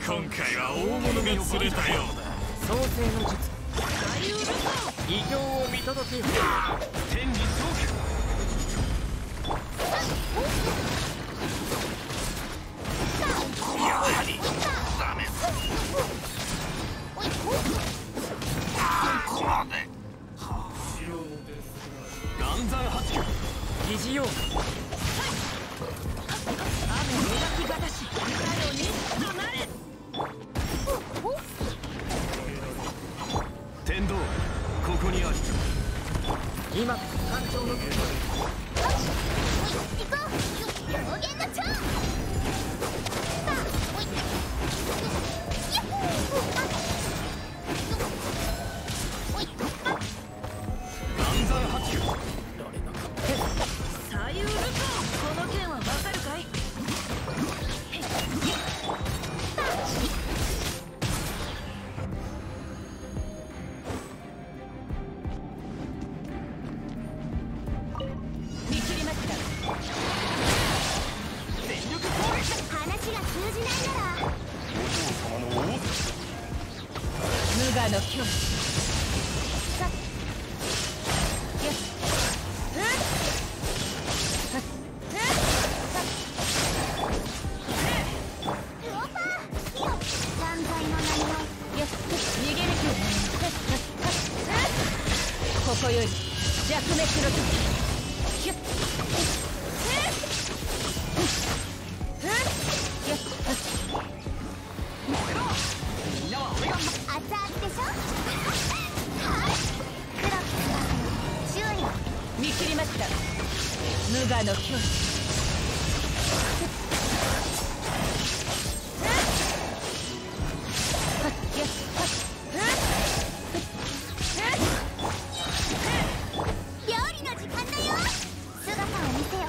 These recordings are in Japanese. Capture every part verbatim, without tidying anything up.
今回は大物が釣れたようだ。 創世の術異形を見届けよ。 天に届け。やはりダメ。ここまで。岩山八九疑似用雨描きがたし太陽にとなれ。 天道ここにある。 今艦長の行こう表現の蝶。 岩山八九左右ルコこの件はわかるかい。見切りました。 全力攻撃。 話が通じないならお嬢様の王無我の境地。さっよしここより弱滅の時。ヒュッみんなは俺が熱々でしょ。黒く注意見切りました。無我の境地。料理の時間だよ。姿を見せよ。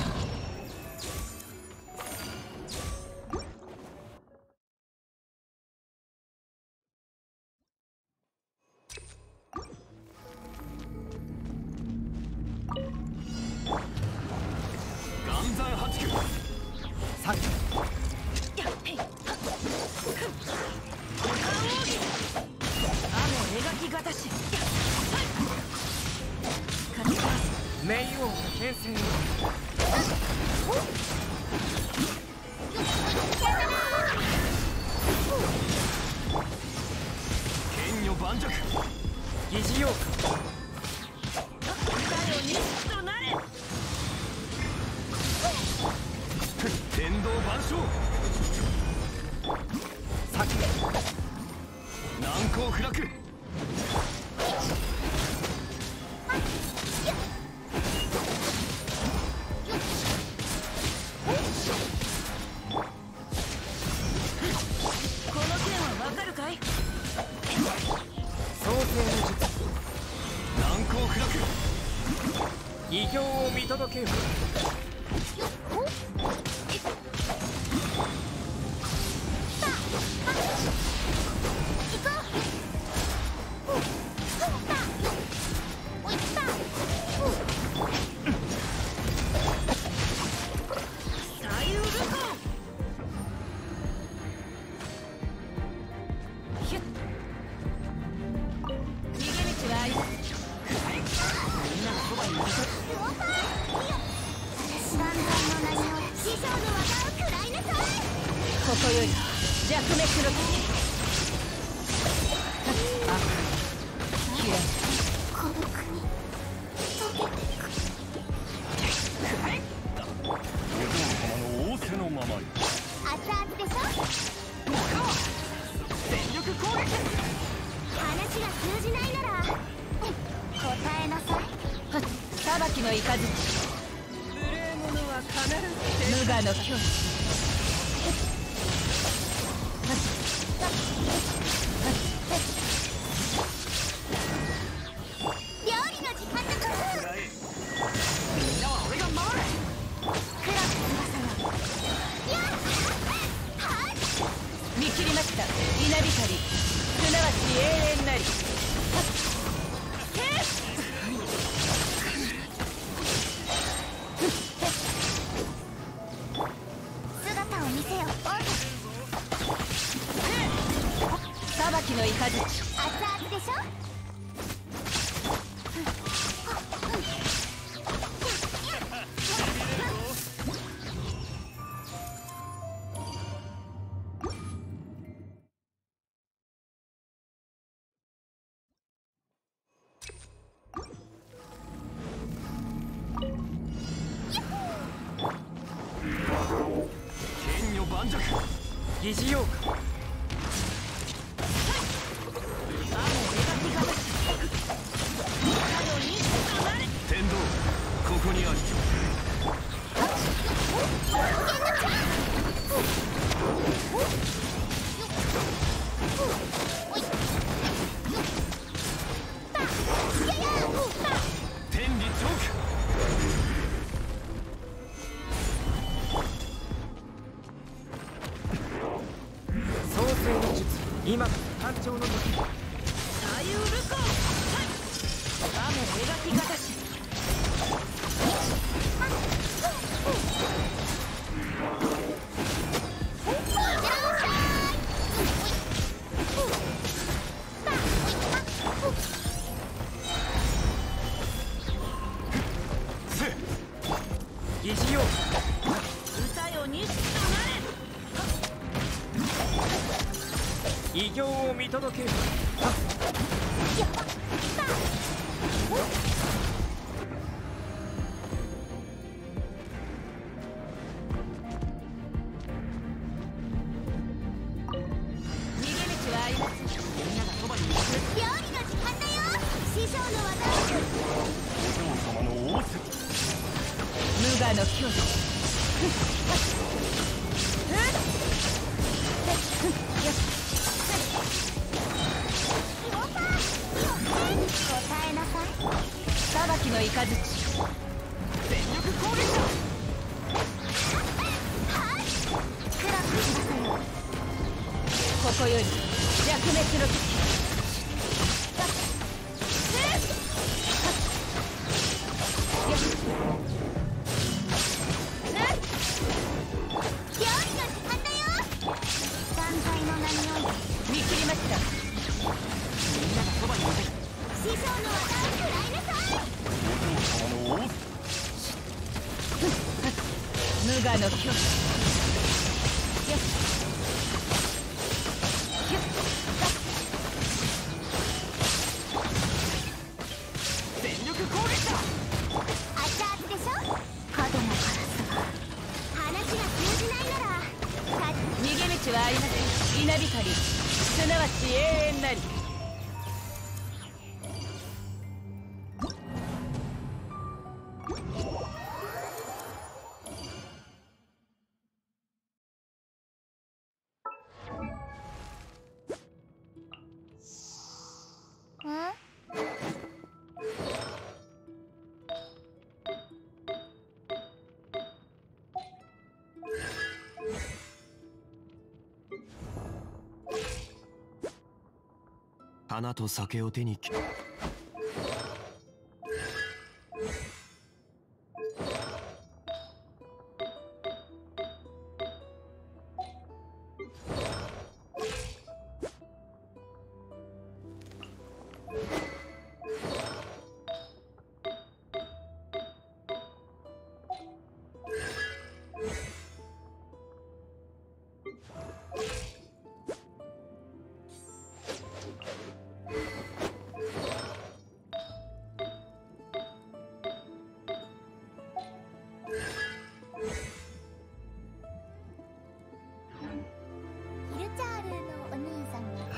岩山八九さっき雨描きがたし。 冥王が転生を剣女盤石。 疑似用太陽にとなれ。 天道万象。 さっき難攻不落。 この件はわかるかい。 創世の術難攻不落。 異形を見届けよ。 ここより弱滅の時。あ嫌いこの国溶けていく。 お嬢様の仰せのままに。 熱々でしょ。 全力攻撃。 話が通じないなら答えなさい。裁きの雷。 無礼者は必ず無我の境地。料理の時間だから。 みんなは俺が守る。 黒く翼の見切りました。稲光すなわち永遠なり。姿を見せよ。 きの雷熱々でしょ。 剣女盤石。 疑似ようか。 天道ここにあり。天理チョーク。 創世の術、今こそ誕生の時。 左右ルコ雨描き形。 疑似ようか。 歌よにしと異形を見届ける。 逃げ道はありません。みんながそばにいる。料理の時間だよ。師匠の技を。 お嬢様の仰せ。 無我の境地。答えなさい。裁きの雷。全力攻撃だ。暗くしなさいよ。ここより弱滅の時。料理の時間だよ。断罪の名において見切りました。みんながそばにいる。師匠の技を食らいなさい。 お嬢様の仰せ。 無我の境地。 全力攻撃だ。 熱々でしょ。角の辛さ。話が通じないなら逃げ道はありません。稲光すなわち永遠なり。 花と酒を手にき。 ヒルチャールのお兄さんが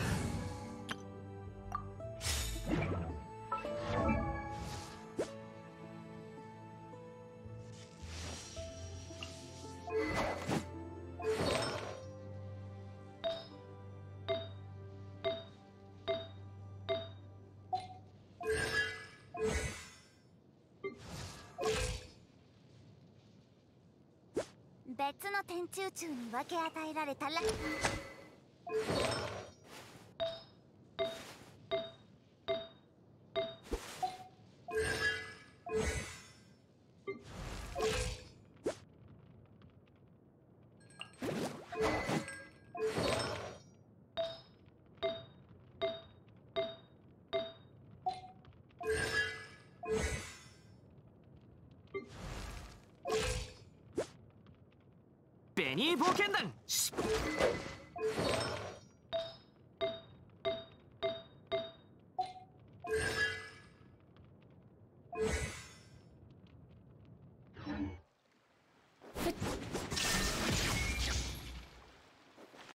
別の天中宙に分け与えられたら。 ベニー冒険団し